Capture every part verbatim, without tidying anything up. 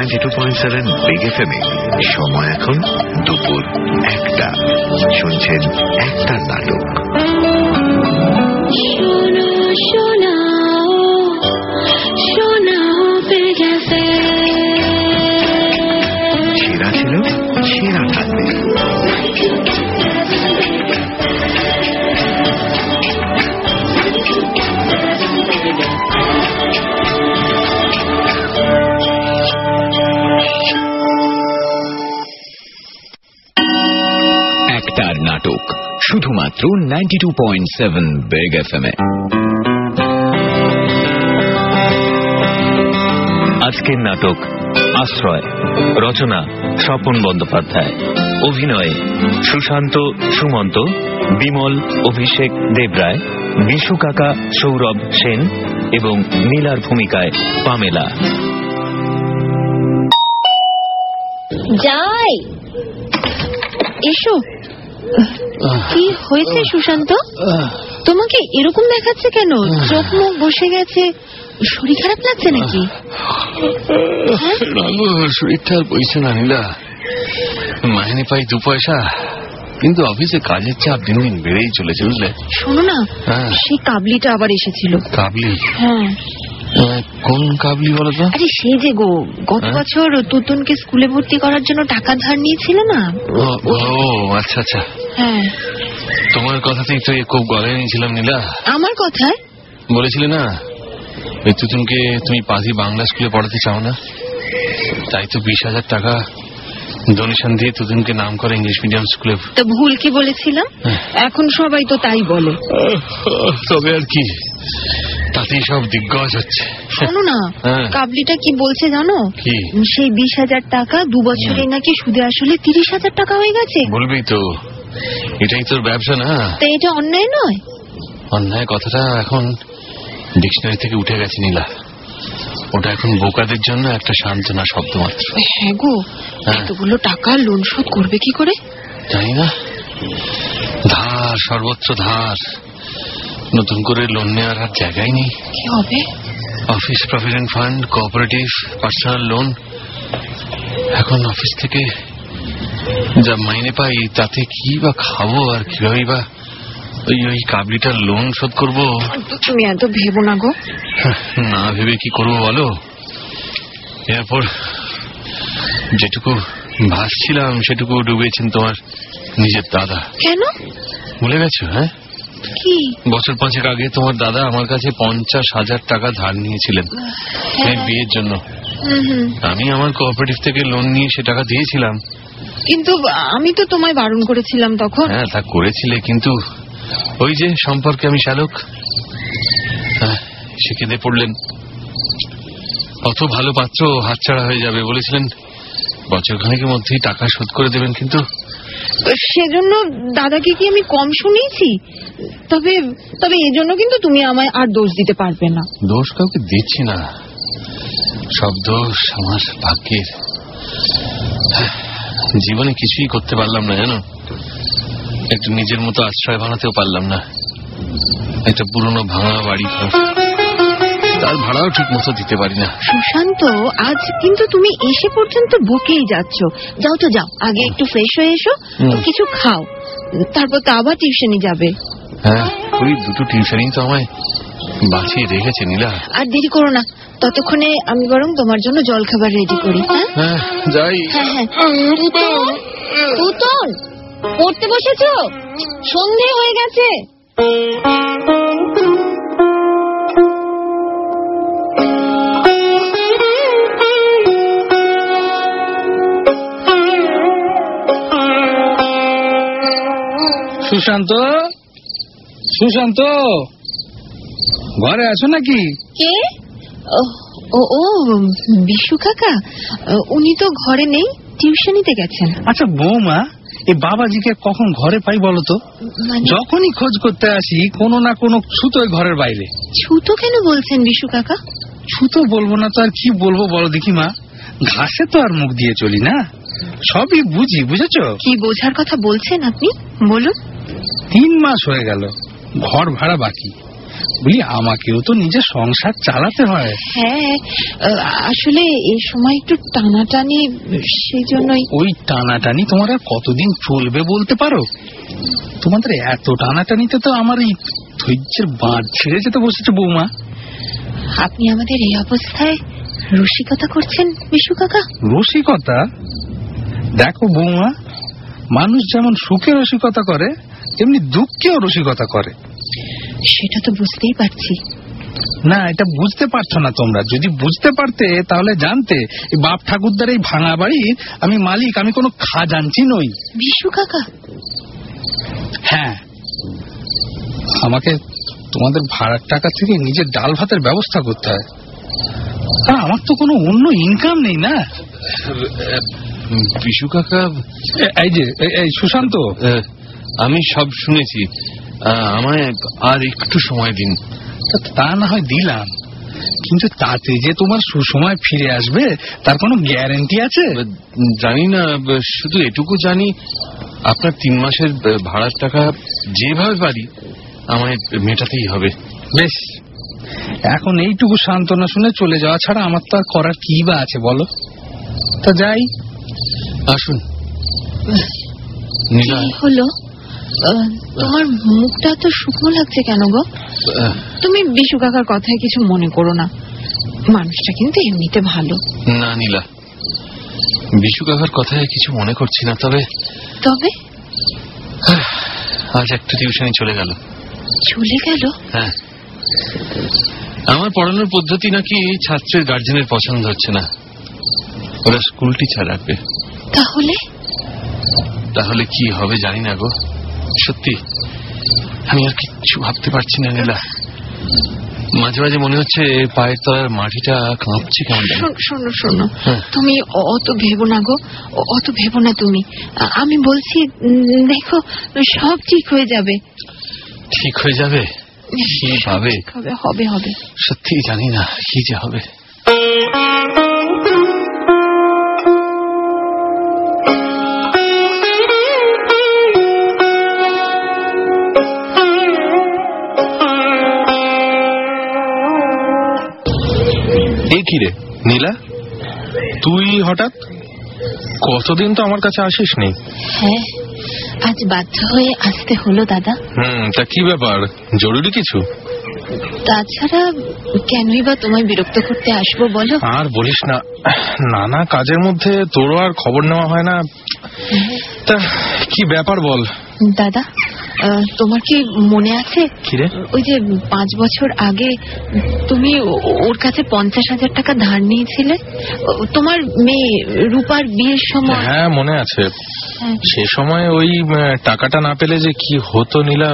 Ninety two point seven big FM এ সময় এখন দুপুর একটা। শুনছেন একটার নাটক। শোনো শোনাও শোনাও বিগ এফএম। সেরা ছিল সেরা থাকবে। একটার নাটক শুধুমাত্র ninety two point seven big FM এ। আজকের নাটক আশ্রয়, রচনা স্বপন বন্দ্যোপাধ্যায়, অভিনয়ে সুশান্ত সুমন্ত, বিমল অভিষেক দেবরায়, বিশু কাকা সৌরভ সেন এবং নীলার ভূমিকায় পামেলা। যাই এসো। কি হয়েছে সুশান্ত? তোমাকে এরকম দেখাচ্ছে কেন? চোখ মুখ বসে গেছে, শরীর খারাপ লাগছে নাকি? শরীরটা আর বইছে না নীলা। মাইনে পাই দু পয়সা, কিন্তু অফিসে কাজের চাপ দিন দিন বেড়েই চলেছে বুঝলে। শোনো না, সেই কাবলিটা আবার এসেছিল। কাবলি? হ্যাঁ। কোন কাবলি বলো তো? আরে সেই যে গো, গত বছর তুতুনকে স্কুলে ভর্তি করার জন্য টাকা ধার নিয়েছিল না। ও আচ্ছা আচ্ছা। হ্যাঁ, তোমার কথাতেই তো খুব গলায় নিয়েছিলাম নীলা। আমার কথায়? বলেছিলে না ওই তুতুনকে তুমি পাজি বাংলা স্কুলে পড়াতে চাও না, তাই তো বিশ হাজার টাকা ডোনেশন দিয়ে তুতুনকে নাম করে ইংলিশ মিডিয়াম স্কুলে। তো ভুল কি বলেছিলাম? এখন সবাই তো তাই বলে। তবে আর কি, তাতেই সব দিগ্গজ হচ্ছে। শোনো না, কাবলিটা কি বলছে জানো? কি? সেই বিশ হাজার টাকা দু বছরে নাকি সুদে আসলে তিরিশ হাজার টাকা হয়ে গেছে। বলবি তো, এটাই তোর ব্যবসা না? তো এটা অন্যায় নয়? অন্যায় কথাটা এখন ডিকশনারি থেকে উঠে গেছে নীলা। ওটা এখন বোকাদের জন্য একটা সান্ত্বনা শব্দ মাত্র। হ্যাঁ গো, এতগুলো টাকা লোন শোধ করবে কি করে? জানি না, ধার সর্বত্র ধার। নতুন করে লোন নেওয়ার আর জায়গায় নেই। কি হবে? Office provident fund, cooperative, personal loan. এখন অফিস থেকে যা মাইনে পাই তাতে কি বা খাবো আর কিভাবে বা ওই ওই কাবলিটার লোন শোধ করবো। তুমি এত ভেবো না গো। না ভেবে কি করবো বলো? এরপর যেটুকু ভাসছিলাম সেটুকু ডুবেছেন তোমার নিজের দাদা। কেন ভুলে গেছো? হ্যাঁ, কি বছর পাঁচেক আগে তোমার দাদা আমার কাছে পঞ্চাশ হাজার টাকা ধার নিয়েছিলেন বিয়ের জন্য। আমি আমার কোঅপারেটিভ থেকে লোন নিয়ে সে টাকা দিয়েছিলাম। কিন্তু আমি তো তোমায় বারণ করেছিলাম তখন। হ্যাঁ, তা করেছিলে, কিন্তু ওই যে সম্পর্কে আমি শালক, সে কেঁদে পড়লেন। অত ভালো পাত্র হাতছাড়া হয়ে যাবে বলেছিলেন, বছর খানেকের মধ্যেই টাকা শোধ করে দেবেন। কিন্তু সেজন্য দাদাকে কি আমি কম শুনিয়েছি? তবে তবে এজন্য কিন্তু তুমি আমায় আর দোষ দিতে পারবে না। দোষ কাউকে দিচ্ছি না, সব দোষ আমার ভাগ্যের। জীবনে কিছুই করতে পারলাম না জানো, একটু নিজের মতো আশ্রয় বানাতেও পারলাম না। একটা পুরনো ভাঙা বাড়ি, তার ভাড়াও ঠিক মতো দিতে পারি না। সুশান্ত, আজ কিন্তু তুমি এসে পর্যন্ত বকেই যাচ্ছ। যাও তো যাও, আগে একটু ফ্রেশ হয়ে এসো, কিছু খাও, তারপর তো আবার টিউশনি যাবে। হ্যাঁ, ওই দুটো টিউশনই তো আমায় বাঁচিয়ে রেখেছে নীলা। আর দেরি করো না, ততক্ষণে আমি বরং তোমার জন্য জল খাবার রেডি করি। হ্যাঁ যাই। হ্যাঁ হ্যাঁ। তুতন, পড়তে বসেছো? সন্ধে হয়ে গেছে। সুশান্ত, সুশান্ত, ঘরে আছো নাকি? কে? ও ও বিশু কাকা, উনি তো ঘরে নেই, টিউশনিতে গেছেন। আচ্ছা বৌমা, এই বাবাজিকে কখন ঘরে পাই বলো তো? যখনই খোঁজ করতে আসি কোনো না কোনো ছুতোয় ঘরের বাইরে। ছুতো কেন বলছেন বিশু কাকা? ছুতো বলবো না তো আর কি বলবো বলো দেখি মা। ঘাসে তো আর মুখ দিয়ে চলি না, সবই বুঝি, বুঝেছো? কি বোঝার কথা বলছেন আপনি, বলুন। তিন মাস হয়ে গেল, ঘর ভাড়া বাকি, বলি আমাকেও তো নিজের সংসার চালাতে হয়। হ্যাঁ, আহ, আসলে এই সময় একটু টানাটানি, সেই জন্যই। ওই টানাটানি তোমার আর কতদিন চলবে বলতে পারো? তোমাদের এত টানাটানিতে তো আমার এই ধৈর্যের বাঁধ ছিঁড়ে যেতে বসেছে বৌমা। আপনি আমাদের এই অবস্থায় রসিকতা করছেন বিশু কাকা? রসিকতা? দেখো বৌমা, মানুষ যেমন সুখে রসিকতা করে তেমনি দুঃখেও রসিকতা করে। সেটা তো বুঝতেই পারছি। না, এটা বুঝতে পারছো না তোমরা। যদি বুঝতে পারতে তাহলে জানতে এই বাপ ঠাকুরদার এই ভাঙা বাড়ির আমি মালিক, আমি কোনো খাজাঞ্চি নই। বিশু কাকা? হ্যাঁ, আমাকে তোমাদের ভাড়ার টাকা থেকে নিজের ডাল ভাতের ব্যবস্থা করতে হয়। আমার তো কোনো অন্য ইনকাম নেই না। বিশু কাকা, এই যে এই সুশান্ত, আমি সব শুনেছি, আমায় আর একটু সময় দিন। তা না হয় দিলাম, কিন্তু তাতে যে তোমার সুসময় ফিরে আসবে তার কোনো গ্যারান্টি আছে? জানি না, শুধু এটুকু জানি আপনার তিন মাসের ভাড়ার টাকা যেভাবে পারি আমায় মেটাতেই হবে। বেশ, এখন এইটুকু সান্ত্বনা শুনে চলে যাওয়া ছাড়া আমার তো আর করার কি বা আছে বলো? তা যাই। আসুন। নীলা, হলো তোমার মুখটা তো শুকনো লাগছে কেন গো? তুমি বিশু কাকার কথায় কিছু মনে করো না, মানুষটা কিন্তু এমনিতে ভালো। না নীলা, বিশু কাকার কথায় কিছু মনে করছি না। তবে তবে আজ একটা টিউশনি চলে গেল। চলে গেল? হ্যাঁ, আমার পড়ানোর পদ্ধতি নাকি ছাত্রের গার্জেনের পছন্দ হচ্ছে না, ওরা স্কুল টিচার রাখবে। তাহলে তাহলে কি হবে জানি না গো। সত্যি আমি আর কিচ্ছু ভাবতে পারছি না নীলা। মাঝে মাঝে মনে হচ্ছে পায়ের তলার মাটিটা কাঁপছে কেমন। শোনো শোনো, তুমি অত ভেবো না গো, অত ভেবো না তুমি। আমি বলছি দেখো, সব ঠিক হয়ে যাবে। ঠিক হয়ে যাবে? কি ভাবে হবে? হবে হবে সত্যি জানি না কি যে হবে। কি রে নীলা, তুই হঠাৎ? কতদিন তো আমার কাছে আসিস নি। হ্যাঁ, আজ বাধ্য হয়ে আসতে হলো দাদা। হুম, তা কি ব্যাপার? জরুরি কিছু? তাছাড়া কেনই বা তোমায় বিরক্ত করতে আসবো বলো? আর বলিস না, নানা কাজের মধ্যে তোরও আর খবর নেওয়া হয় না। তা কি ব্যাপার বল দাদা। তোমার কি মনে আছে ওই যে পাঁচ বছর আগে তুমি ওর কাছে পঞ্চাশ হাজার টাকা ধার নিয়েছিলে তোমার মেয়ে রূপার বিয়ের সময়? হ্যাঁ মনে আছে। সে সময় ওই টাকাটা না পেলে যে কি হতো নীলা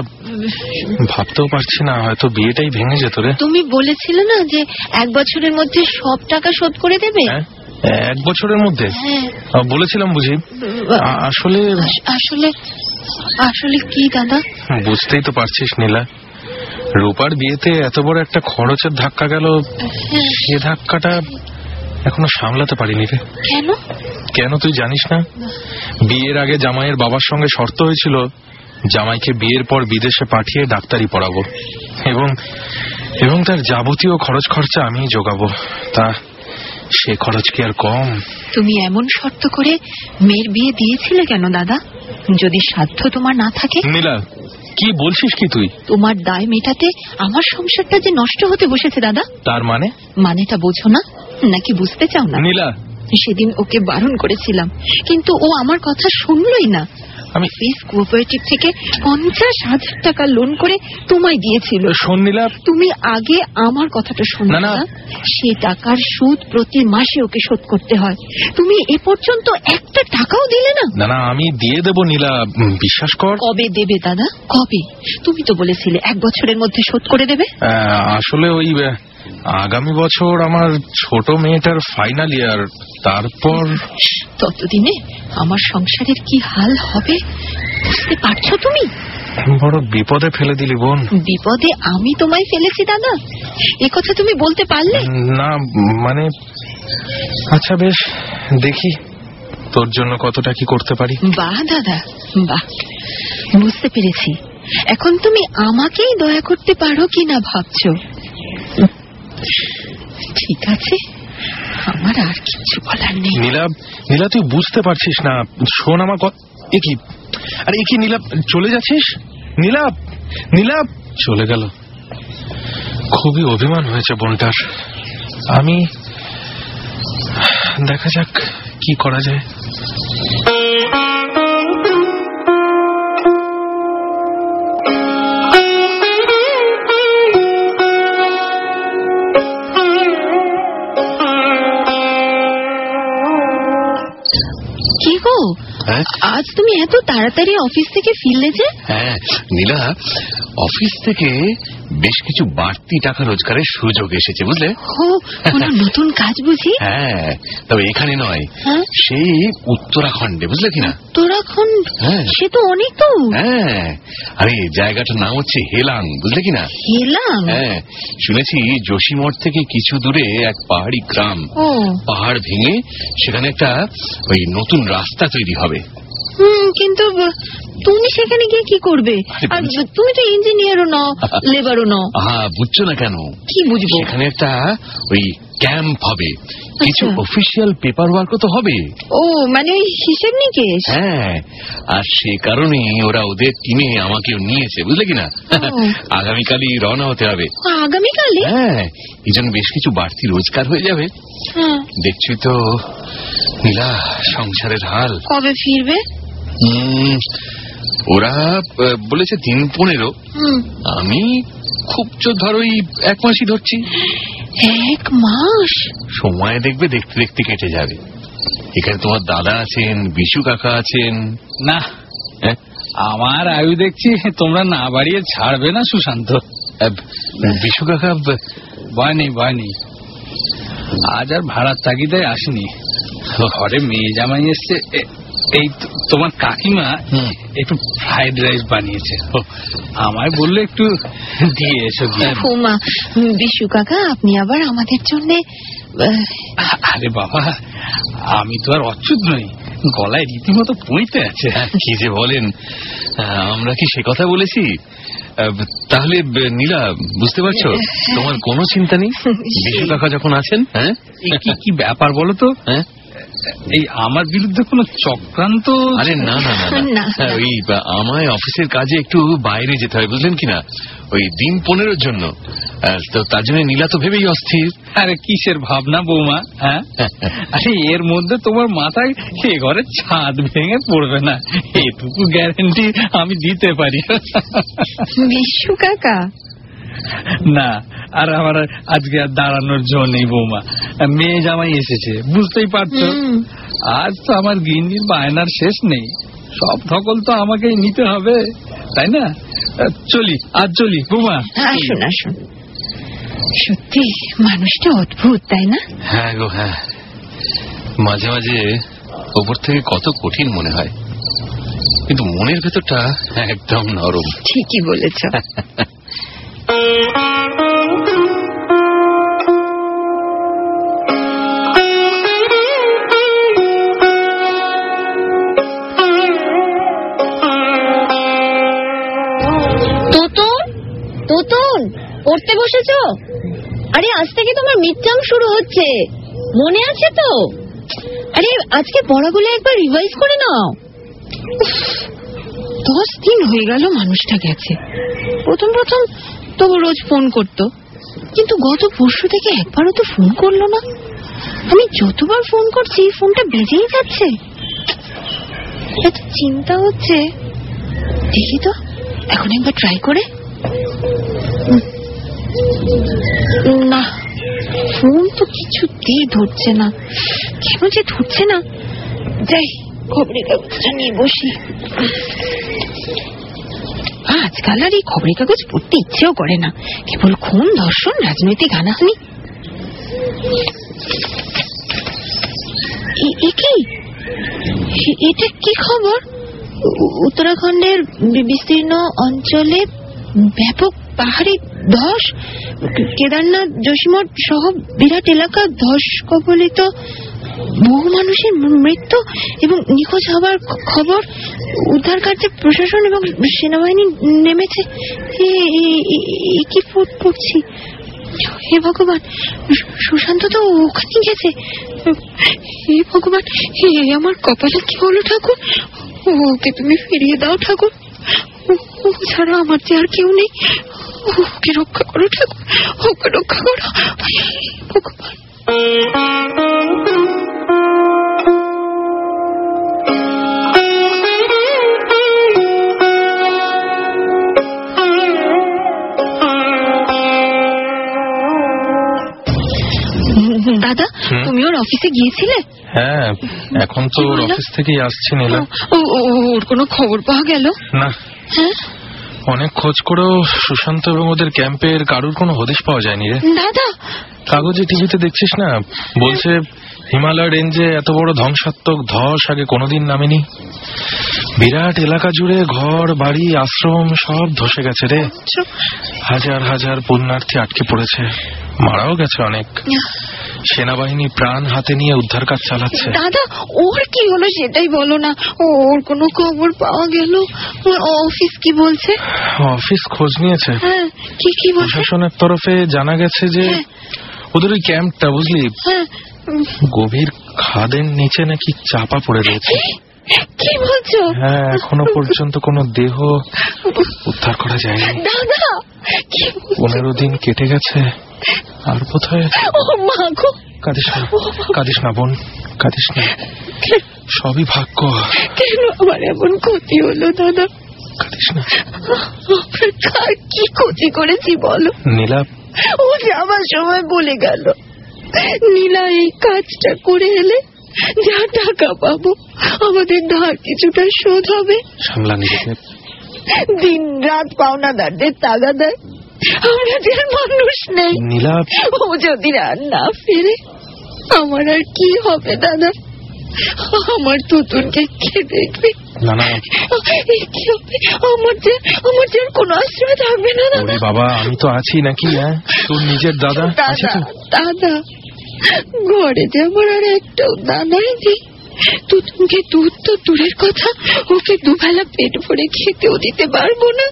ভাবতেও পারছি না। হয়তো বিয়েটাই ভেঙে যেত রে। তুমি বলেছিলে না যে এক বছরের মধ্যে সব টাকা শোধ করে দেবে। এক বছরের মধ্যে? বলেছিলাম বুঝি। আসলে আসলে আসলে কি দাদা? বুঝতেই তো পারছিস নীলা, রূপার বিয়েতে এত বড় একটা খরচের ধাক্কা গেল, সে ধাক্কাটা এখনো সামলাতে পারিনি রে। কেন? কেন তুই জানিস না? বিয়ের আগে জামাইয়ের বাবার সঙ্গে শর্ত হয়েছিল জামাইকে বিয়ের পর বিদেশে পাঠিয়ে ডাক্তারি পড়াবো এবং এবং তার যাবতীয় খরচ খরচা আমি যোগাবো। তা সে খরচ কি আর কম? তুমি এমন শর্ত করে মেয়ের বিয়ে দিয়েছিলে কেন দাদা, যদি সাধ্য তোমার না থাকে? নীলা, কি বলছিস কি তুই? তোমার দায় মেটাতে আমার সংসারটা যে নষ্ট হতে বসেছে দাদা। তার মানে? মানেটা বোঝো না নাকি বুঝতে চাও না? নীলা, সেদিন ওকে বারণ করেছিলাম কিন্তু ও আমার কথা শুনলই না। আমি ফিস কোঅপারেটিভ থেকে পঞ্চাশ হাজার টাকা লোন করে তোমায় দিয়েছিল। শোন নীলা, তুমি আগে আমার কথাটা শোনো না। সে টাকার সুদ প্রতি মাসে ওকে শোধ করতে হয়। তুমি এ পর্যন্ত একটা টাকাও দিলে না। না না, আমি দিয়ে দেবো নীলা, বিশ্বাস কর। কবে দেবে দাদা, কবে? তুমি তো বলেছিলে এক বছরের মধ্যে শোধ করে দেবে। আসলে ওই আগামী বছর আমার ছোট মেয়েটার ফাইনাল ইয়ার, তারপর ততদিনে আমার সংসারের কি হাল হবে বুঝতে পারছো তুমি? বড় বিপদে ফেলে দিলি বোন। বিপদে আমি তোমায় ফেলেছি দাদা, এ কথা তুমি বলতে পারলে না? মানে আচ্ছা বেশ, দেখি তোর জন্য কতটা কি করতে পারি। বাহ দাদা বাহ, বুঝতে পেরেছি এখন তুমি আমাকেই দয়া করতে পারো কিনা ভাবছো। ঠিক আছে, আমার আর কিছু বলার নেই। নীলা, নীলা তুই বুঝতে পারছিস না। শোন আমার কথা। এ কি, আরে এ কি নীলা, চলে যাচ্ছিস? নীলা, নীলা চলে গেল। খুবই অভিমান হয়েছে বোনটার। আমি দেখা যাক কি করা যায়। কি গো, আজ তুমি এত তাড়াতাড়ি অফিস থেকে ফিরলে যে? হ্যাঁ নীলা, অফিস থেকে বেশ কিছু বাড়তি টাকা রোজগারের সুযোগ এসেছে বুঝলে। ও, কোনো নতুন কাজ বুঝি? হ্যাঁ, তবে এখানে নয়, সেই উত্তরাখণ্ডে, বুঝলে কিনা। উত্তরাখণ্ড? হ্যাঁ, সে তো অনেক দূর। হ্যাঁ, আরে জায়গাটার নাম হচ্ছে হেলাং, বুঝলে কিনা। হেলাং? হ্যাঁ, শুনেছি যোশীমঠ থেকে কিছু দূরে এক পাহাড়ি গ্রাম। ও, পাহাড় ভেঙে সেখানে একটা ওই নতুন রাস্তা তৈরি হবে। হুম, কিন্তু তুমি সেখানে গিয়ে কি করবে? আর তুমি তো ইঞ্জিনিয়ারও নও, লেবারও নও। হ্যাঁ, বুঝছো না কেন? কি বুঝবো? সেখানে একটা ওই ক্যাম্প হবে, কিছু অফিসিয়াল পেপার ওয়ার্কও তো হবে। ও, মানে ওই হিসেব নিকেশ? হ্যাঁ, আর সে কারণে ওরা ওদের টিমে আমাকেও নিয়েছে, বুঝলে কিনা। আগামীকালই রওনা হতে হবে। আগামীকালই? হ্যাঁ, এই জন্য বেশ কিছু বাড়তি রোজগার হয়ে যাবে। দেখছি তো নীলা, সংসারের হাল। কবে ফিরবে? ওরা বলেছে দিন পনেরো, আমি খুব চোর ধর ওই এক মাসই ধরছি। এক মাস? সময় দেখবে দেখতে দেখতে কেটে যাবে। এখানে তোমার দাদা আছেন, বিশু কাকা আছেন। না, আমার আয়ু দেখছি তোমরা না বাড়িয়ে ছাড়বে না সুশান্ত। বিশু কাকা ভয় নেই, ভয় নেই, আজ আর ভাড়ার তাগিদায় আসেনি। ঘরে মেয়ে জামাই এসছে। এই তোমার কাকিমা একটু ফ্রাইড রাইস বানিয়েছে, আমায় বললে একটু দিয়ে এসো। মা, বিশু কাকা আপনি আবার আমাদের জন্য? আরে বাবা, আমি তো আর অচ্যুত নই, গলায় রীতিমতো পইতে আছে। কি যে বলেন, আমরা কি সে কথা বলেছি? তাহলে নীলা, বুঝতে পারছো, তোমার কোনো চিন্তা নেই, বিশু কাকা যখন আছেন। হ্যাঁ, কি ব্যাপার বলো তো? হ্যাঁ, এই আমার বিরুদ্ধে কোনো চক্রান্ত? আরে না না না, ওই আমায় অফিসের কাজে একটু বাইরে যেতে হয়, বুঝলেন কিনা, ওই দিন পনেরোর জন্য। তো তার জন্য নীলা তো ভেবেই অস্থির। আরে কিসের ভাবনা বৌমা? হ্যাঁ, আরে এর মধ্যে তোমার মাথায় এ ঘরের ছাদ ভেঙে পড়বে না, এটুকু গ্যারান্টি আমি দিতে পারি। বিশু কাকা না, আর আমার আজকে আর দাঁড়ানোর জো নেই বৌমা, মেয়ে জামাই এসেছে, বুঝতেই পারছো। আজ তো আমার গিন্নির বায়নার শেষ নেই, সব ধকল তো আমাকেই নিতে হবে, তাই না? চলি, আজ চলি বৌমা। আসুন আসুন, সত্যি মানুষটা অদ্ভুত, তাই না? হ্যাঁ গো, হ্যাঁ, মাঝে মাঝে ওপর থেকে কত কঠিন মনে হয়, কিন্তু মনের ভেতরটা একদম নরম। ঠিকই বলেছ। পড়তে বসেছো? আরে আজ থেকে তোমার মিড টার্ম শুরু হচ্ছে, মনে আছে তো? আরে আজকে পড়াগুলো একবার রিভাইজ করে নাও। দশ দিন হয়ে গেল মানুষটা গেছে। প্রথম প্রথম তবু রোজ ফোন করতো, কিন্তু গত পরশু থেকে একবারও তো ফোন করলো না। আমি যতবার ফোন করছি ফোনটা বেজেই যাচ্ছে। এত চিন্তা হচ্ছে, দেখি তো এখন একবার ট্রাই করে। না, ফোন তো কিছুতেই ধরছে না, কেন যে ধরছে না। যাই, খবরের কাগজটা নিয়ে বসি। আজকাল আর এই খবরের কাগজ পড়তে ইচ্ছেও করে না, কেবল খুন, ধর্ষণ, রাজনৈতিক হানাহানি। কি এটা কি খবর? উত্তরাখণ্ডের বিস্তীর্ণ অঞ্চলে ব্যাপক পাহাড়ি ধস, কেদারনাথ, যোশীমঠ সহ বিরাট এলাকা ধস কবলিত বহু মানুষের মৃত্যু এবং নিখোঁজ হবার খবর উদ্ধার কার্যে প্রশাসন এবং সেনাবাহিনী নেমেছে। কি পড়ছি, হে ভগবান, সুশান্ত তো ওখানে গেছে। হে ভগবান, হে আমার কপালে কি হলো ঠাকুর, ওকে তুমি ফিরিয়ে দাও ঠাকুর, ও ছাড়া আমার যে আর কেউ নেই, ওকে রক্ষা করো ঠাকুর, ওকে রক্ষা করো ভগবান। দাদা, তুমি ওর অফিসে গিয়েছিলে? হ্যাঁ, এখন তো ওর অফিস থেকেই আসছি নীলা। ওর কোনো খবর পাওয়া গেল না? হ্যাঁ, অনেক খোঁজ করেও সুশান্ত এবং ওদের ক্যাম্পের কারুর কোনো হদিশ পাওয়া যায়নি রে। দাদা, কাগজে টিভিতে দেখছিস না, বলছে হিমালয় রেঞ্জে এত বড় ধ্বংসাত্মক ধস আগে কোনোদিন নামেনি। বিরাট এলাকা জুড়ে ঘর বাড়ি আশ্রম সব ধসে গেছে রে। হাজার হাজার পুণ্যার্থী আটকে পড়েছে, মারাও গেছে অনেক। সেনাবাহিনী প্রাণ হাতে নিয়ে উদ্ধার কাজ চালাচ্ছে। দাদা, ওর কি হলো সেটাই বলো না, ওর কোনো খবর পাওয়া গেল? অফিস কি বলছে? অফিস খোঁজ নিয়েছে। হ্যাঁ, কি কি বলছে? প্রশাসনের তরফে জানা গেছে যে ওদের ওই ক্যাম্পটা, বুঝলি, গভীর খাদের নিচে নাকি চাপা পড়ে রয়েছে। কি বলছো? হ্যাঁ, এখনো পর্যন্ত কোনো দেহ উদ্ধার করা যায়নি। দাদা, পনেরো দিন কেটে গেছে, আর বোধহয়। কাঁদিস না, কাঁদিস না বোন, কাঁদিস না, সবই ভাগ্য। কেন আমার এমন ক্ষতি হলো দাদা? কাঁদিস না। কি ক্ষতি করেছি বলো? নীলা, ও যাবার সময় বলে গেল, নীলা এই কাজটা করে এলে যা টাকা পাবো আমাদের ধার কিছুটা শোধ হবে। সামলা নিজেকে। দিন রাত পাওনাদারদের তাগা দেয়, আমরা যে আর মানুষ নেই। নীলা, ও যদি আর না ফেরে আমার আর কি হবে দাদা? আমার তুতুনকে কে দেখবে? না না, কি হবে? আমার যে আমার যে কোনো আশ্রয় থাকবে না দাদা। বাবা, আমি তো আছি নাকি? হ্যাঁ, তোর নিজের দাদা আছে তো। দাদা, ঘরে যে আমার আর একটাও দাদাই নেই। তুতুনকে দুধ তো দূরের কথা, ওকে দুবেলা পেট ভরে খেতেও দিতে পারবো না।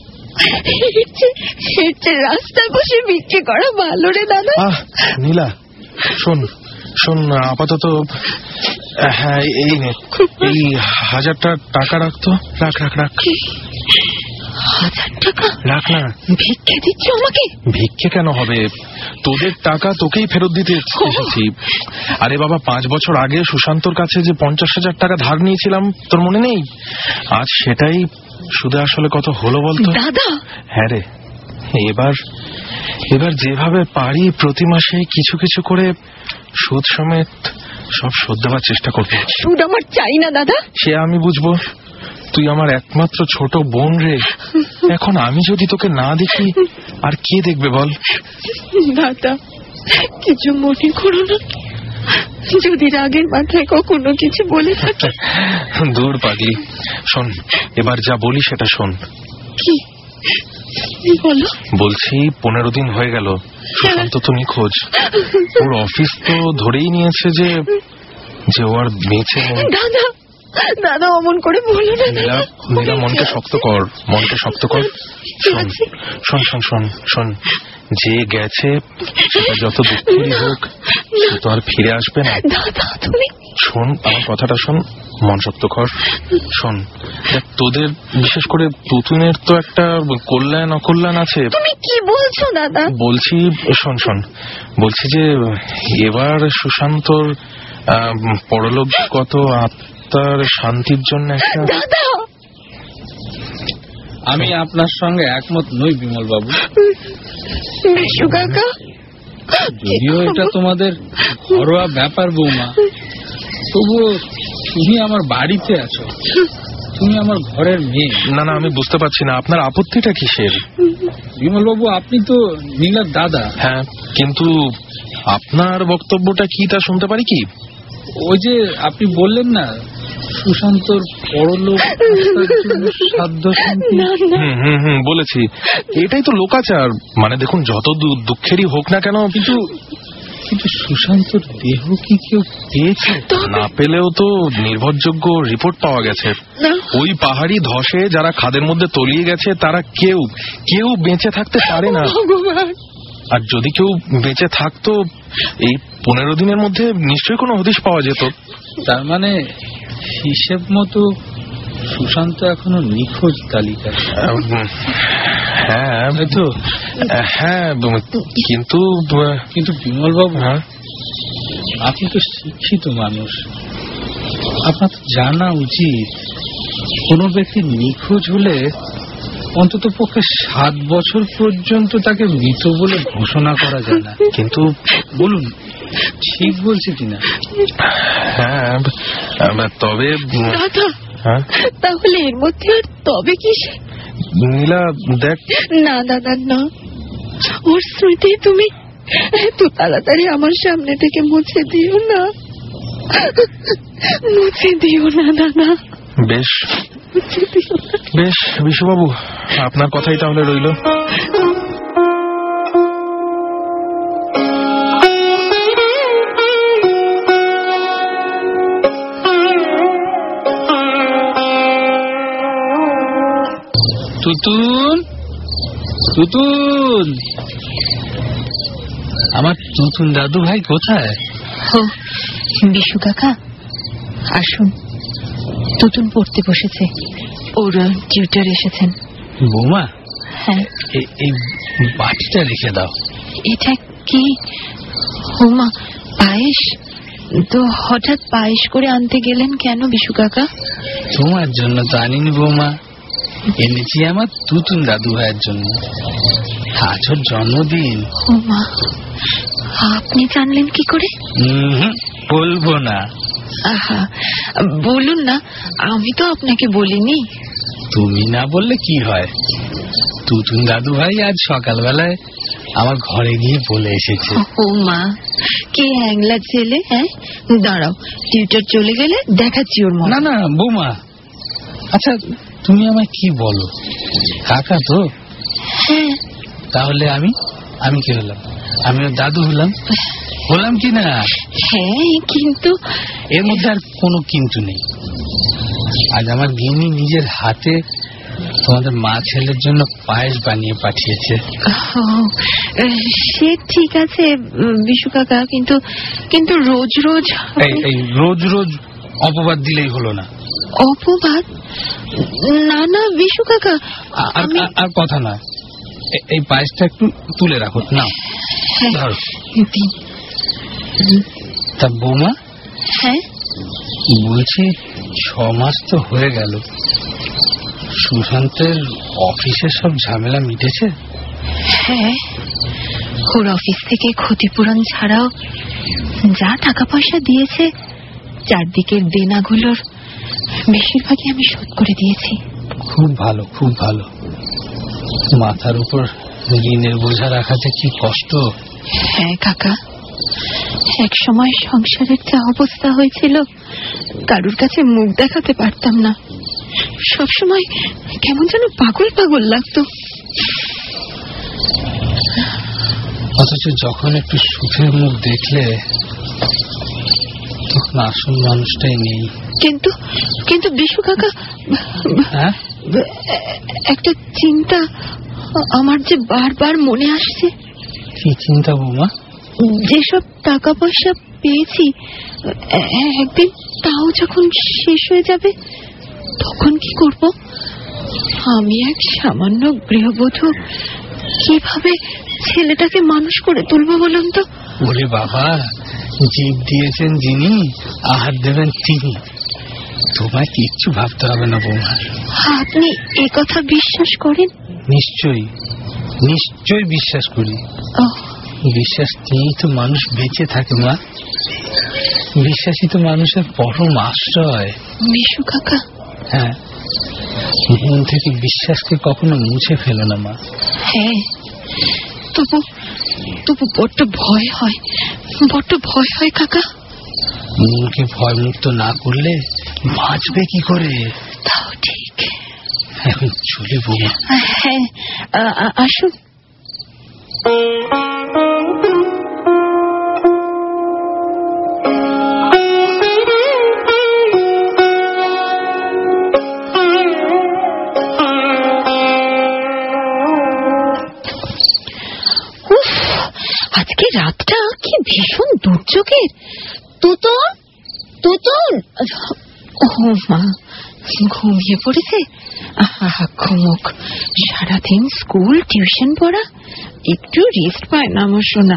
রাস্তায় বসে বিক্রি করা ভালো রে দাদা। নীলা, শোন শোন, আপাতত হ্যাঁ এই নে, এই হাজারটা টাকা রাখতো। রাখ রাখ রাখ। হাজার টাকা? রাখ না। ভিক্ষে দিচ্ছ আমাকে? ভিক্ষে কেন হবে, তোদের টাকা তোকেই ফেরত দিতে এসেছি। আরে বাবা, পাঁচ বছর আগে সুশান্তর কাছে যে পঞ্চাশ হাজার টাকা ধার নিয়েছিলাম, তোর মনে নেই? আজ সেটাই শুধু আসলে কত হলো বলতো দাদা? হ্যাঁ রে, এবার এবার যেভাবে পারি প্রতি মাসে কিছু কিছু করে সুদ সমেত সব শোধ দেওয়ার চেষ্টা করবো। সুদ আমার চাই না দাদা। সে আমি বুঝবো, তুই আমার একমাত্র ছোট বোন রে। এখন আমি যদি তোকে না দেখি আর কে দেখবে বল? দাদা, কিছু মনে করো না, যদি রাগের মাথায় কখনো কিছু বলে থাকে। দূর পাগলি, শোন, এবার যা বলি সেটা শোন। কি বলো? বলছি, পনেরো দিন হয়ে গেল সুশান্ত তো নিখোঁজ। ওর অফিস তো ধরেই নিয়েছে যে যে ও আর বেঁচে নেই। দাদা, দাদা অমন করে বলো না। নীলা, নীলা, মনকে শক্ত কর, মনকে শক্ত কর। শোন শোন শোন শোন শোন, যে গেছে সেটা যত দুঃখেরই হোক, সে তো আর ফিরে আসবে না। দাদা, তুমি শোন, আমার কথাটা শোন, মন শক্ত কর। শোন, তোদের বিশেষ করে তুতুনের তো একটা কল্যাণ অকল্যাণ আছে। তুমি কি বলছো দাদা? বলছি, শোন শোন, বলছি যে এবার সুশান্তর পরলোকগত আত্মার শান্তির জন্য একটা। দাদা, আমি আপনার সঙ্গে একমত নই বিমল বাবু। বিশু কাকা, যদিও এটা তোমাদের ঘরোয়া ব্যাপার বৌমা, তবুও তুমি আমার বাড়িতে আছো, তুমি আমার ঘরের মেয়ে। না না, আমি বুঝতে পারছি না আপনার আপত্তিটা কিসের। বিমল বাবু, আপনি তো নীলার দাদা। হ্যাঁ, কিন্তু আপনার বক্তব্যটা কি তা শুনতে পারি কি? ওই যে আপনি বললেন না, সুশান্তর পরলোক সাধ্য শান্তি। হুম হুম হুম বলেছি, এটাই তো লোকাচার। মানে দেখুন, যত দুঃখেরই হোক না কেন, কিন্তু কিন্তু সুশান্তর দেহ কি কেউ পেয়েছে? না পেলেও তো নির্ভরযোগ্য রিপোর্ট পাওয়া গেছে। ওই পাহাড়ি ধসে যারা খাদের মধ্যে তলিয়ে গেছে তারা কেউ কেউ বেঁচে থাকতে পারে না। আর যদি কেউ বেঁচে থাকতো এই পনেরো দিনের মধ্যে নিশ্চয়ই কোনো হদিশ পাওয়া যেত। তার মানে হিসেব মতো সুশান্ত এখনো নিখোঁজ তালিকা। হ্যাঁ তো হ্যাঁ কিন্তু কিন্তু বিমল বাবু, আপনি তো শিক্ষিত মানুষ, আপনার তো জানা উচিত কোন ব্যক্তি নিখোঁজ হলে অন্তত পক্ষে সাত বছর পর্যন্ত তাকে মৃত বলে ঘোষণা করা যায় না। কিন্তু বলুন ঠিক বলছি কিনা? হ্যাঁ তবে তাহলে এর মধ্যে আর তবে কি? নীলা দেখ, না দাদা না, ওর স্মৃতি তুমি এত তাড়াতাড়ি আমার সামনে থেকে মুছে দিও না, মুছে দিও না দাদা। বেশ বেশ বিশ্ববাবু, আপনার কথাই তাহলে রইল। তুতুন, তুতুন, আমার তুতুন দাদু ভাই কোথায়? ও বিশু কাকা, আসুন। তুতুন পড়তে বসেছে, ওর টিউটার এসেছেন। বৌমা, হ্যাঁ এই বাটিটা রেখে দাও। এটা কি? ওমা, পায়েস তো হঠাৎ পায়েস করে আনতে গেলেন কেন বিশু কাকা? তোমার জন্য তো আনিনি বৌমা, এনেছি আমার তুতুন দাদু ভাইয়ের জন্য। আজ ওর জন্মদিন। ওমা, আপনি জানলেন কি করে? বলবো না। আহা, বলুন না, আমি তো আপনাকে বলিনি। তুমি না বললে কি হয়, তুতুন দাদু ভাই আজ সকালবেলায় আমার ঘরে গিয়ে বলে এসেছে। ও মা, কে হ্যাংলা ছেলে! হ্যাঁ দাঁড়াও, টিউটার চলে গেলে দেখাচ্ছি ওর মা। না না বৌমা, আচ্ছা তুমি আমায় কি বলো, কাকা তো? হ্যাঁ। তাহলে আমি আমি কি হলাম? আমি ওর দাদু হলাম, হলাম কি না? হ্যাঁ, কিন্তু এর মধ্যে আর কোনো কিন্তু নেই। আজ আমার গিন্নি নিজের হাতে তোমাদের মা ছেলের জন্য পায়েস বানিয়ে পাঠিয়েছে। সে ঠিক আছে বিশু কাকা, কিন্তু কিন্তু রোজ রোজ এই রোজ রোজ অপবাদ দিলেই হলো না। অপবাদ? না না বিশু কাকা, আর কথা না, এই পায়েসটা একটু তুলে রাখো না। ধরো। তা বৌমা, হ্যাঁ বলছি ছ মাস তো হয়ে গেল, সুশান্তের অফিসের সব ঝামেলা মিটেছে? হ্যাঁ, ওর অফিস থেকে ক্ষতিপূরণ ছাড়াও যা টাকা পয়সা দিয়েছে, চারদিকের দেনাগুলোর বেশিরভাগই আমি শোধ করে দিয়েছি। খুব ভালো, খুব ভালো। মাথার উপর ঋণের বোঝা রাখাতে কি কষ্ট। হ্যাঁ কাকা, এক সময় সংসারের যা অবস্থা হয়েছিল, কারুর কাছে মুখ দেখাতে পারতাম না। সবসময় কেমন যেন পাগল পাগল লাগতো। অথচ যখন একটু সুখের মুখ দেখলে, তখন আসল মানুষটাই নেই। কিন্তু কিন্তু বিশু কাকা, হ্যাঁ, একটা চিন্তা আমার যে বারবার মনে আসছে। কি চিন্তা বৌমা? যেসব টাকা পয়সা পেয়েছি, একদিন তাও যখন শেষ হয়ে যাবে, তখন কি করব? আমি এক সামান্য গৃহবধূ, কিভাবে ছেলেটাকে মানুষ করে তুলবো বলুন তো? ওরে বাবা, জীব দিয়েছেন যিনি, আহার দেবেন তিনি। তোমায় কিচ্ছু ভাবতে হবে না বৌমা। আপনি এ কথা বিশ্বাস করেন? নিশ্চয়ই, নিশ্চয়ই বিশ্বাস করি। বিশ্বাস নিয়েই তো মানুষ বেঁচে থাকে মা। বিশ্বাসই তো মানুষের পরম আশ্রয়। বিশু কাকা, হ্যাঁ, মন থেকে বিশ্বাসকে কখনো মুছে ফেলো না মা। হ্যাঁ, তবু তবু বড্ড ভয় হয়, বড্ড ভয় হয় কাকা। মনকে ভয় মুক্ত না করলে বাঁচবে কি করে? তাও ঠিক। এখন চলে বৌমা। হ্যাঁ, আসুন। আজকে রাতটা কি ভীষণ দুর্যোগের। তুতুন, তুতুন, ও মা ঘুমিয়ে পড়েছে। আহা, ঘুমুক, সারাদিন স্কুল টিউশন পড়া, একটু রেস্ট পায় না আমার সোনা।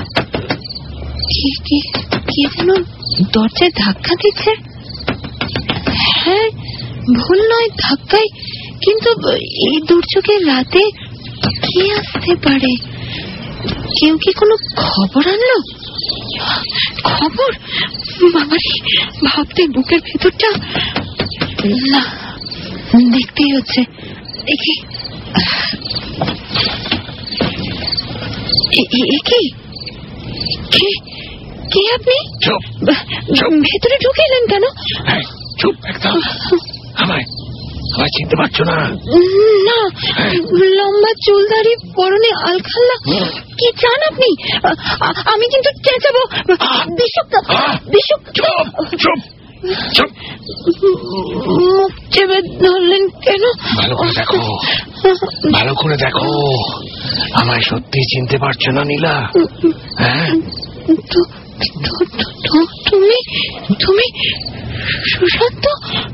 কে যেন দরজায় ধাক্কা দিচ্ছে। হ্যাঁ, ভুল নয় ধাক্কায়, কিন্তু এই দুর্যোগের রাতে কে আসতে পারে? কেউ কি কোনো খবর আনলো? খবর? বাবারে, ভাবতে বুকের ভেতরটা না, দেখতেই হচ্ছে। দেখি কে আপনি? ভেতরে ঢুকে এলেন কেন? চুপ একদম। আমায় আমায় চিনতে পারছো না? না, লম্বা চুলদারি, পরনে আলখাল্লা। কি চান আপনি? আমি কিন্তু চেঁচাবো। মুখ চেপে ধরলেন কেন? ভালো করে দেখো, ভালো করে দেখো। আমায় সত্যি চিনতে পারছো না নীলা? হ্যাঁ, তুমি তুমি সুশান্ত?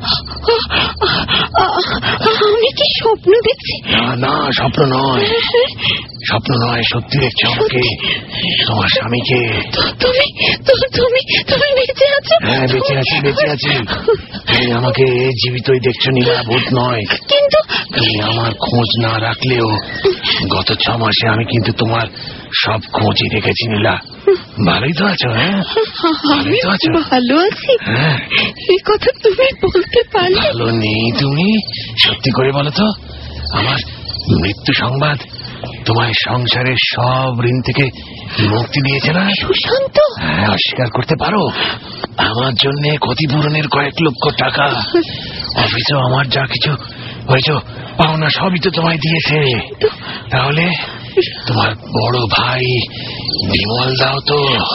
আমি কি স্বপ্ন দেখছি? না না, স্বপ্ন নয়, স্বপ্ন নয়, সত্যি দেখছো আমাকে, তোমার স্বামীকে। তুমি তুমি তুমি বেঁচে আছো? হ্যাঁ, বেঁচে আছি, বেঁচে আছি। তুমি আমাকে জীবিতই দেখছো নীলা, ভূত নয়। কিন্তু তুমি আমার খোঁজ না রাখলেও গত ছ মাসে আমি কিন্তু তোমার সব খোঁজই রেখেছি নীলা। ভালোই তো আছো? হ্যাঁ, আমি ভালো আছি। হ্যাঁ, এই কথা তুমি বলতে পারলে? ভালো নেই তুমি? সত্যি করে বলো তো, আমার মৃত্যু সংবাদ তোমায় সংসারের সব ঋণ থেকে মুক্তি দিয়েছে না? সুশান্ত? হ্যাঁ, অস্বীকার করতে পারো? আমার জন্য ক্ষতিপূরণের কয়েক লক্ষ টাকা, অফিসে আমার যা কিছু হয়েছে পাওনা সবই তো তোমায় দিয়েছে। তাহলে তোমার বড় ভাই বিমল দাও তো।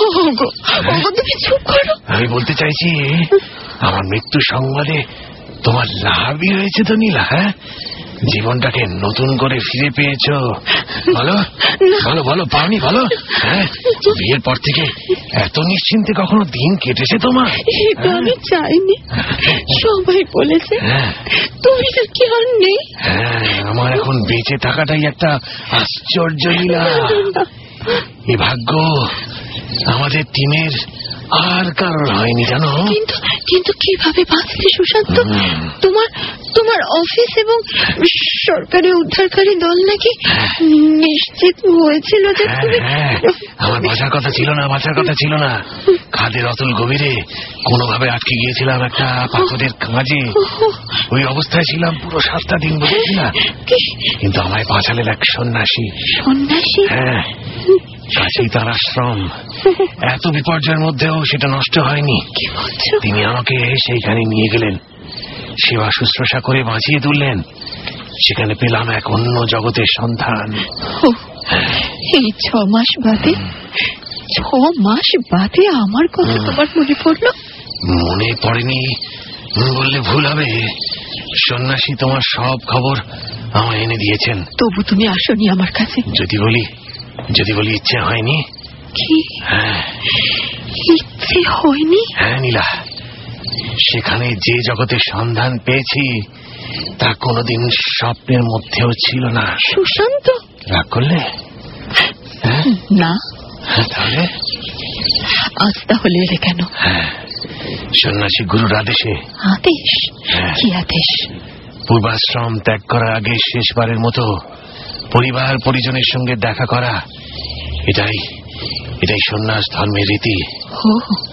তুমি চুপ করো। আমি বলতে চাইছি, আমার মৃত্যু সংবাদে তোমার লাভই হয়েছে তো নীলা। হ্যাঁ, জীবনটাকে নতুন করে ফিরে পেয়েছো। বলো বলো বলো, পাওনি? বলো। হ্যাঁ, বিয়ের পর থেকে এত নিশ্চিন্তে কখনো দিন কেটেছে তোমার? এটা আমি চাইনি, সবাই বলেছে। তুমি কি আর নেই? হ্যাঁ, আমার এখন বেঁচে থাকাটাই একটা আশ্চর্য লীলা। এ ভাগ্য আমাদের টিমের আর কারণ হয়নি, জানো? কিন্তু কিন্তু কিভাবে বাঁচলে সুশান্ত? তোমার তোমার অফিস এবং সরকারি উদ্ধারকারী দল নাকি নিশ্চিত হয়েছিল যে তুমি... আমার বাঁচার কথা ছিল না, বাঁচার কথা ছিল না। খাদের অতল গভীরে কোনোভাবে আটকে গিয়েছিলাম একটা পাথরের কাঁজে। ওই অবস্থায় ছিলাম পুরো সাতটা দিন, বুঝেছি না? কিন্তু আমায় বাঁচালেন এক সন্ন্যাসী। সন্ন্যাসী? হ্যাঁ, কাছেই তার আশ্রম। এত বিপর্যয়ের মধ্যেও সেটা নষ্ট হয়নি। তিনি আমাকে সেইখানে নিয়ে গেলেন, সেবা শুশ্রূষা করে বাঁচিয়ে তুললেন। সেখানে পেলাম এক অন্য জগতের সন্ধান। এই ছ মাস বাদে ছ মাস বাদে আমার কথা তোমার মনে পড়লো? মনে পড়েনি বললে ভুল হবে। সন্ন্যাসী তোমার সব খবর আমায় এনে দিয়েছেন। তবু তুমি আসনি আমার কাছে। যদি বলি যদি বলি ইচ্ছে হয়নি। কি? হ্যাঁ, ইচ্ছে হয়নি? হ্যাঁ নীলা, সেখানে যে জগতের সন্ধান পেয়েছি তা কোনোদিন স্বপ্নের মধ্যেও ছিল না। সুশান্ত? রাগ করলে? না। তাহলে আজ তাহলে এলে কেন? হ্যাঁ, সন্ন্যাসী গুরুর আদেশে। আদেশ? কি আদেশ? পূর্বাশ্রম ত্যাগ করার আগে শেষবারের মতো পরিবার পরিজনের সঙ্গে দেখা করা, এটাই এটাই সন্ন্যাস ধর্মের রীতি। ও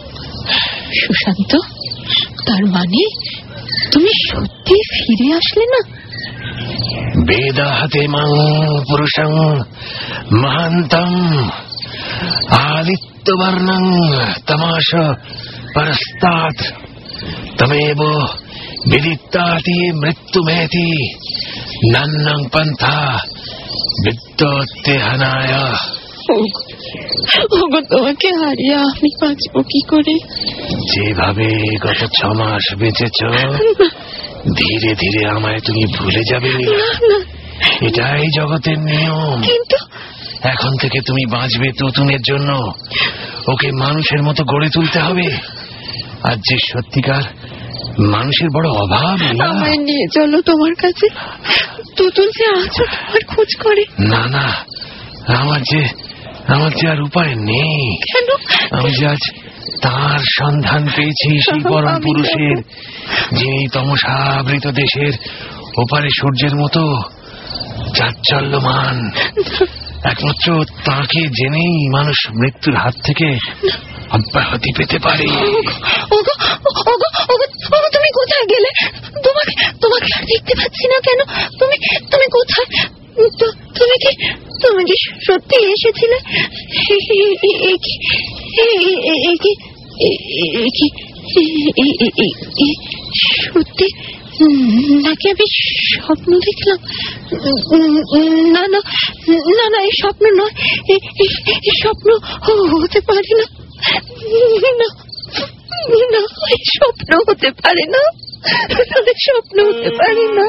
সুশান্ত, তার মানে তুমি সত্যি ফিরে আসলে না? বেদাহতে মাং পুরুষং মহান্তম আদিত্যবর্ণং তমাশ পরস্তাৎ তমেব বিদিত্তাতি মৃত্যুমেতি নান্নং পন্থা বিদ্যোত্তেহনায়। ওগো, তোমাকে হারিয়ে আমি বাঁচবো কি করে? যেভাবে গত ছ মাস বেঁচেছ, ধীরে ধীরে আমায় তুমি ভুলে যাবে। এটাই জগতের নিয়ম। কিন্তু এখন থেকে তুমি বাঁচবে তুতুনের জন্য, ওকে মানুষের মতো গড়ে তুলতে হবে। আর যে সত্যিকার মানুষের বড় অভাব। আমায় নিয়ে চলো তোমার কাছে, তুতুল যে আজও তোমার খোঁজ করে। না না, আমার যে আমার যে আর উপায় নেই। কেন? আমি যে আজ তার সন্ধান পেয়েছি, সেই পরম পুরুষের, যিনি তমসাবৃত দেশের ওপারে সূর্যের মতো চাঞ্চল্যমান। একমাত্র তাকে জেনেই মানুষ মৃত্যুর হাত থেকে অব্যাহতি পেতে পারে। তুমি কোথায় গেলে? তোমাকে তোমাকে আর দেখতে পাচ্ছি না কেন? তুমি তুমি কোথায়? তুমি কি তুমি কি সত্যি এসেছিলে? সত্যি নাকি আমি স্বপ্ন দেখলাম? না না না না, এই স্বপ্ন নয়, এই স্বপ্ন হতে পারে না। না না, এই স্বপ্ন হতে পারে না, স্বপ্ন হতে পারে না।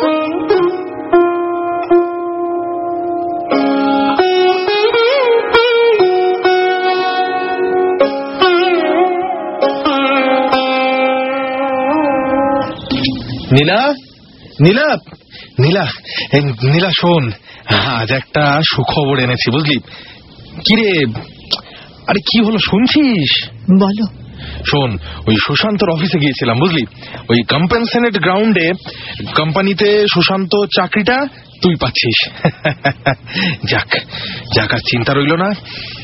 নীলা, নীলা, নীলা, নীলা শোন, আজ একটা সুখবর এনেছি বুঝলি। কিরে, আরে কি হলো শুনছিস? বলো। শোন, ওই সুশান্তর অফিসে গিয়েছিলাম বুঝলি। ওই কম্পেনসেটেড গ্রাউন্ডে কোম্পানিতে সুশান্ত চাকরিটা তুই পাচ্ছিস। যাক যাক, আর চিন্তা রইল না।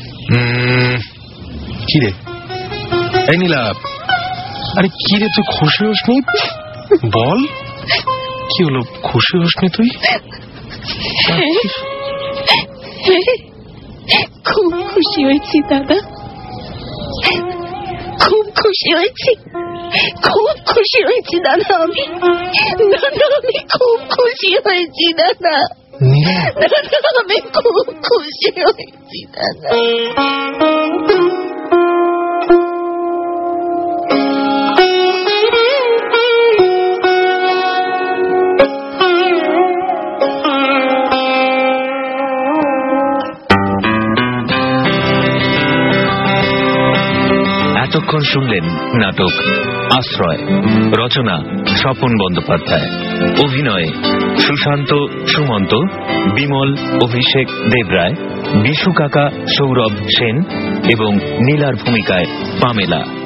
কিরে এই নীলা, আরে কিরে তুই খুশি হসনি? বল কি হলো, খুশি হসনি তুই? খুব খুশি হয়েছি দাদা, খুব খুশি হয়েছি, খুব খুশি হয়েছি দাদা। আমি দাদা আমি খুব খুশি হয়েছি দাদা, দাদা আমি খুব খুশি হয়েছি দাদা। এতক্ষণ শুনলেন নাটক আশ্রয়, রচনা স্বপন বন্দ্যোপাধ্যায়, অভিনয়ে সুশান্ত, সুমন্ত, বিমল, অভিষেক দেবরায়, বিশু কাকা, সৌরভ সেন এবং নীলার ভূমিকায় পামেলা।